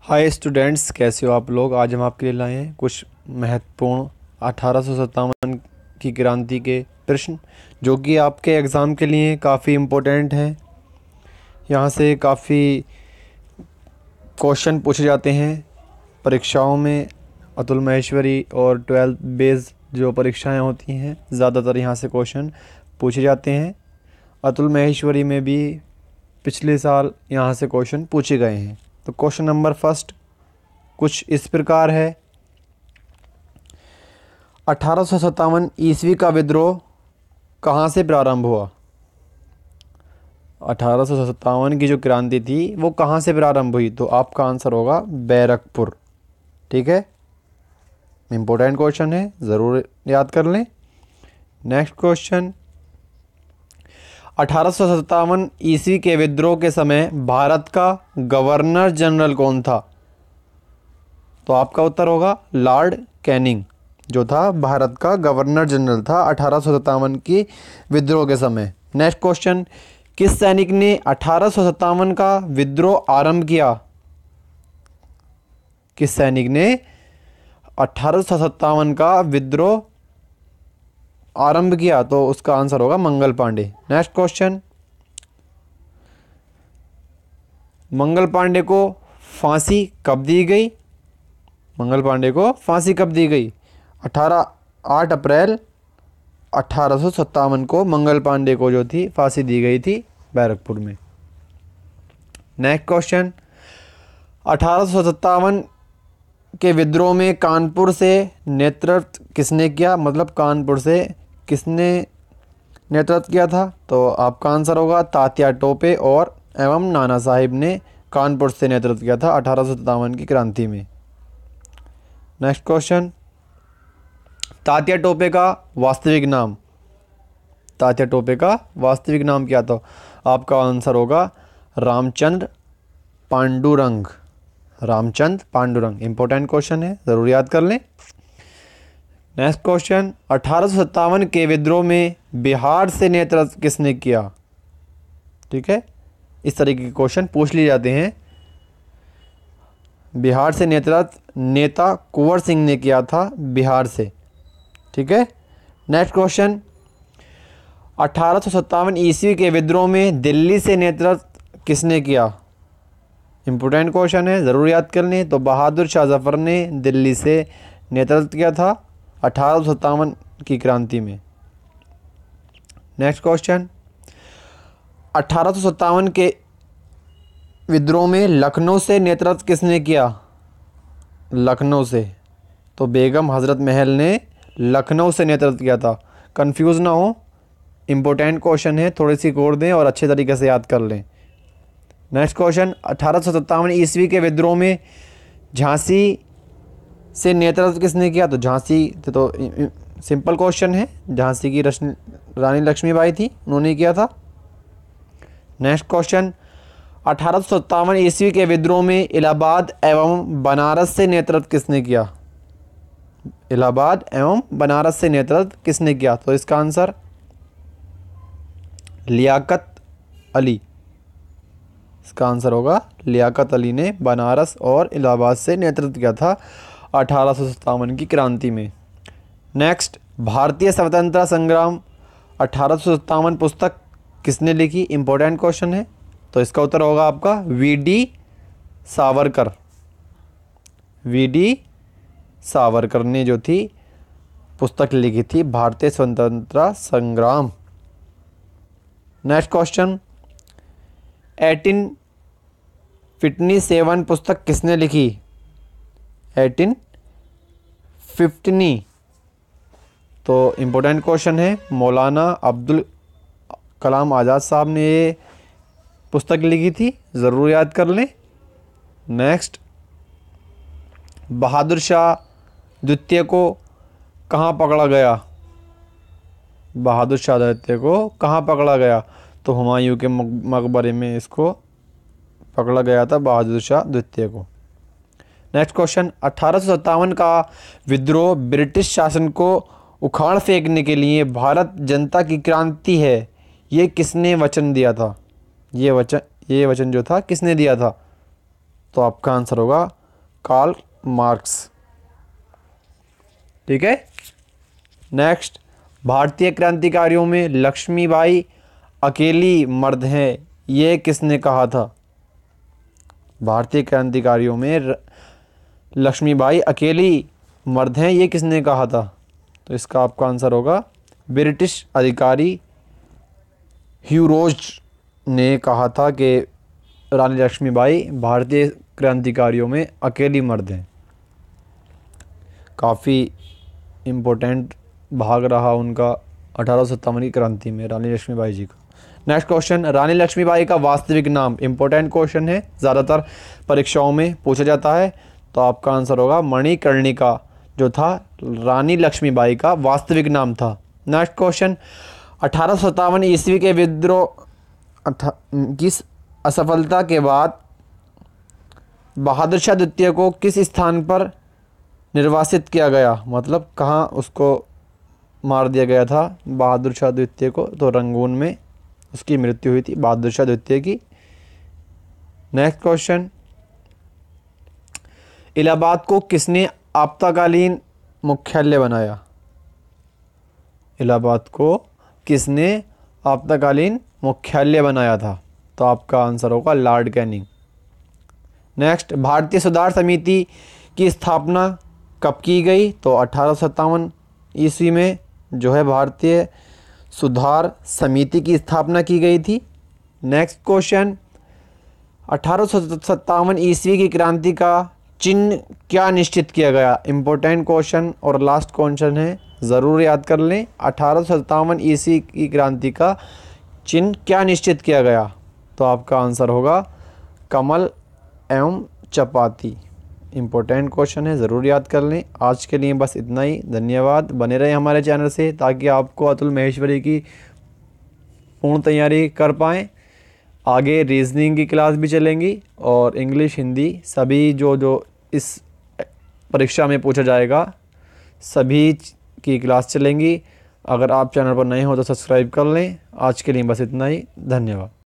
Hi students, कैसे हो आप लोग। आज हम आपके लिए लाए हैं कुछ महत्वपूर्ण 1857 की क्रांति के प्रश्न, जो कि आपके एग्ज़ाम के लिए काफ़ी इम्पोर्टेंट हैं। यहाँ से काफ़ी क्वेश्चन पूछे जाते हैं परीक्षाओं में। अतुल माहेश्वरी और 12th बेस्ड जो परीक्षाएं होती हैं, ज़्यादातर यहाँ से क्वेश्चन पूछे जाते हैं। अतुल माहेश्वरी में भी पिछले साल यहाँ से क्वेश्चन पूछे गए हैं। तो क्वेश्चन नंबर फर्स्ट कुछ इस प्रकार है। 1857 ईस्वी का विद्रोह कहाँ से प्रारंभ हुआ। 1857 की जो क्रांति थी वो कहाँ से प्रारंभ हुई, तो आपका आंसर होगा बैरकपुर। ठीक है, इम्पोर्टेंट क्वेश्चन है, ज़रूर याद कर लें। नेक्स्ट क्वेश्चन, 1857 ईस्वी के विद्रोह के समय भारत का गवर्नर जनरल कौन था। तो आपका उत्तर होगा लॉर्ड कैनिंग, जो था भारत का गवर्नर जनरल था 1857 की विद्रोह के समय। नेक्स्ट क्वेश्चन, किस सैनिक ने 1857 का विद्रोह आरंभ किया। किस सैनिक ने 1857 का विद्रोह आरंभ किया, तो उसका आंसर होगा मंगल पांडे। नेक्स्ट क्वेश्चन, मंगल पांडे को फांसी कब दी गई। मंगल पांडे को फांसी कब दी गई। 8 अप्रैल 1857 को मंगल पांडे को जो थी फांसी दी गई थी बैरकपुर में। नेक्स्ट क्वेश्चन, 1857 के विद्रोह में कानपुर से नेतृत्व किसने किया, मतलब कानपुर से किसने नेतृत्व किया था। तो आपका आंसर होगा तात्या टोपे और एवं नाना साहिब ने कानपुर से नेतृत्व किया था 1857 की क्रांति में। नेक्स्ट क्वेश्चन, तात्या टोपे का वास्तविक नाम। तात्या टोपे का वास्तविक नाम क्या था। आपका आंसर होगा रामचंद्र पांडुरंग। रामचंद्र पांडुरंग, इंपॉर्टेंट क्वेश्चन है, ज़रूर याद कर लें। नेक्स्ट क्वेश्चन, 1857 के विद्रोह में बिहार से नेतृत्व किसने किया। ठीक है, इस तरीके के क्वेश्चन पूछ लिए जाते हैं। बिहार से नेतृत्व नेता कुंवर सिंह ने किया था बिहार से। ठीक है। नेक्स्ट क्वेश्चन, 1857 ईस्वी के विद्रोह में दिल्ली से नेतृत्व किसने किया। इम्पोर्टेंट क्वेश्चन है, ज़रूर याद कर लें। तो बहादुर शाह जफर ने दिल्ली से नेतृत्व किया था 1857 की क्रांति में। नेक्स्ट क्वेश्चन, 1857 के विद्रोह में लखनऊ से नेतृत्व किसने किया। लखनऊ से, तो बेगम हजरत महल ने लखनऊ से नेतृत्व किया था। कंफ्यूज ना हो, इम्पोर्टेंट क्वेश्चन है, थोड़ी सी गौर दें और अच्छे तरीके से याद कर लें। नेक्स्ट क्वेश्चन, 1857 ईस्वी के विद्रोह में झांसी से नेतृत्व किसने किया। तो झांसी, तो सिंपल क्वेश्चन है, झांसी की रानी लक्ष्मीबाई थी, उन्होंने किया था। नेक्स्ट क्वेश्चन, 1857 ईस्वी के विद्रोह में इलाहाबाद एवं बनारस से नेतृत्व किसने किया। इलाहाबाद एवं बनारस से नेतृत्व किसने किया। तो इसका आंसर लियाकत अली। इसका आंसर होगा लियाकत अली ने बनारस और इलाहाबाद से नेतृत्व किया था 1857 की क्रांति में। नेक्स्ट, भारतीय स्वतंत्रता संग्राम 1857 पुस्तक किसने लिखी। इंपॉर्टेंट क्वेश्चन है, तो इसका उत्तर होगा आपका वी.डी. सावरकर। वी.डी. सावरकर ने जो थी पुस्तक लिखी थी भारतीय स्वतंत्रता संग्राम। नेक्स्ट क्वेश्चन, 1857 पुस्तक किसने लिखी। 1850, तो इम्पोर्टेंट क्वेश्चन है, मौलाना अब्दुल कलाम आज़ाद साहब ने ये पुस्तक लिखी थी, ज़रूर याद कर लें। नेक्स्ट, बहादुर शाह द्वितीय को कहाँ पकड़ा गया। बहादुर शाह द्वितीय को कहाँ पकड़ा गया, तो हुमायूं के मकबरे में इसको पकड़ा गया था, बहादुर शाह द्वितीय को। नेक्स्ट क्वेश्चन, 1857 का विद्रोह ब्रिटिश शासन को उखाड़ फेंकने के लिए भारत जनता की क्रांति है, ये किसने वचन दिया था। ये वचन जो था किसने दिया था, तो आपका आंसर होगा कार्ल मार्क्स। ठीक है। नेक्स्ट, भारतीय क्रांतिकारियों में लक्ष्मीबाई अकेली मर्द हैं, ये किसने कहा था? भारतीय क्रांतिकारियों में लक्ष्मीबाई अकेली मर्द हैं, ये किसने कहा था? तो इसका आपका आंसर होगा ब्रिटिश अधिकारी ह्यूरोज ने कहा था कि रानी लक्ष्मीबाई भारतीय क्रांतिकारियों में अकेली मर्द हैं। काफ़ी इम्पोर्टेंट भाग रहा उनका 1857 की क्रांति में रानी लक्ष्मीबाई जी का। नेक्स्ट क्वेश्चन, रानी लक्ष्मीबाई का वास्तविक नाम। इम्पोर्टेंट क्वेश्चन है, ज़्यादातर परीक्षाओं में पूछा जाता है। तो आपका आंसर होगा मणिकर्णिका, जो था रानी लक्ष्मीबाई का वास्तविक नाम था। नेक्स्ट क्वेश्चन, 1857 ईस्वी के विद्रोह की असफलता के बाद बहादुर शाह द्वितीय को किस स्थान पर निर्वासित किया गया? मतलब कहाँ उसको मार दिया गया था बहादुर शाह द्वितीय को? तो रंगून में उसकी मृत्यु हुई थी बहादुर शाह द्वितीय की। नेक्स्ट क्वेश्चन, इलाहाबाद को किसने आपातकालीन मुख्यालय बनाया? इलाहाबाद को किसने आपातकालीन मुख्यालय बनाया था? तो आपका आंसर होगा लॉर्ड कैनिंग। नेक्स्ट, भारतीय सुधार समिति की स्थापना कब की गई? तो 1857 ईस्वी में जो है भारतीय सुधार समिति की स्थापना की गई थी। नेक्स्ट क्वेश्चन, 1857 ईस्वी की क्रांति का चिन्ह क्या निश्चित किया गया? इम्पोर्टेंट क्वेश्चन और लास्ट क्वेश्चन है, ज़रूर याद कर लें। 1857 ईस्वी की क्रांति का चिन्ह क्या निश्चित किया गया? तो आपका आंसर होगा कमल एवं चपाती। इम्पोर्टेंट क्वेश्चन है, ज़रूर याद कर लें। आज के लिए बस इतना ही। धन्यवाद। बने रहें हमारे चैनल से ताकि आपको अतुल महेश्वरी की पूर्ण तैयारी कर पाएँ। आगे रीजनिंग की क्लास भी चलेंगी और इंग्लिश, हिंदी सभी जो इस परीक्षा में पूछा जाएगा सभी की क्लास चलेंगी। अगर आप चैनल पर नए हो तो सब्सक्राइब कर लें। आज के लिए बस इतना ही। धन्यवाद।